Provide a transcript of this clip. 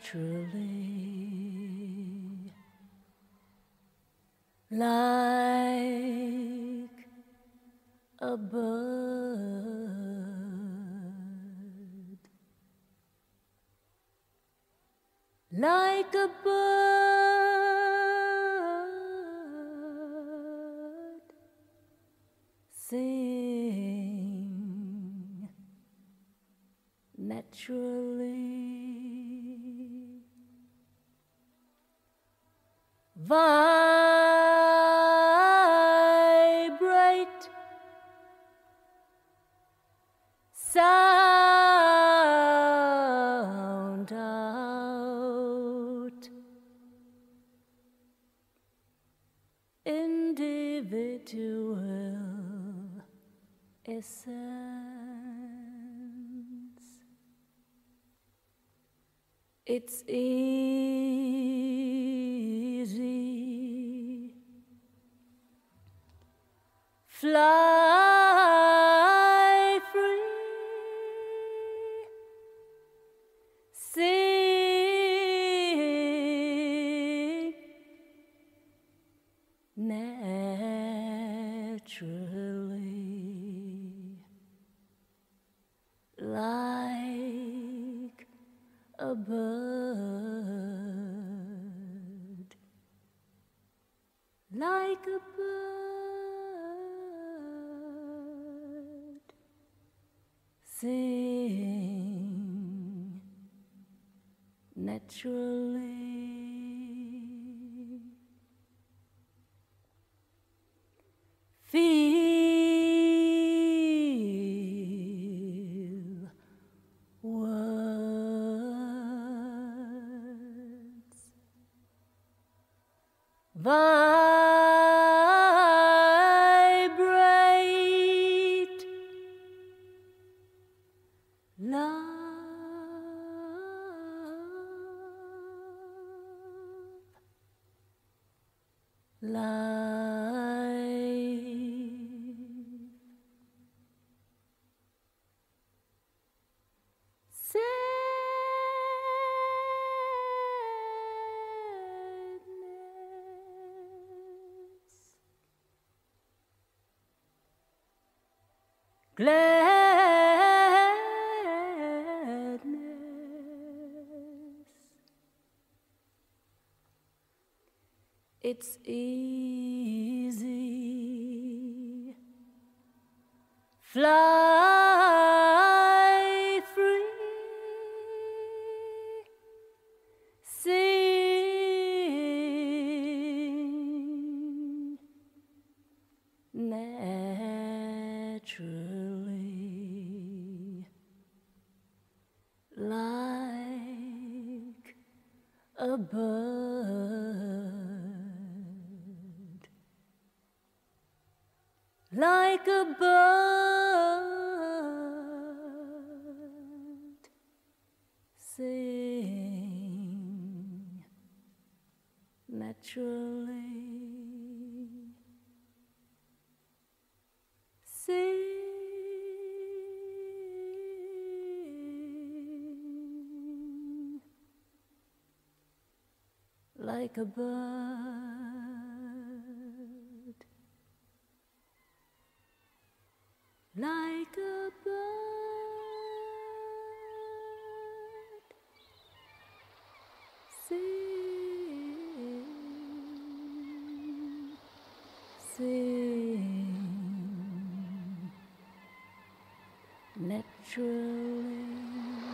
like a bird, like a bird, sing naturally, vibrate, sound out, individual essence. It's easy, fly free, sing naturally, like a bird, like a bird, sing naturally. Feel words, vibrate, love, sadness, gladness. It's easy, fly free, sing naturally, like a bird, like a bird, sing naturally, sing like a bird, like a bird, sing, sing naturally.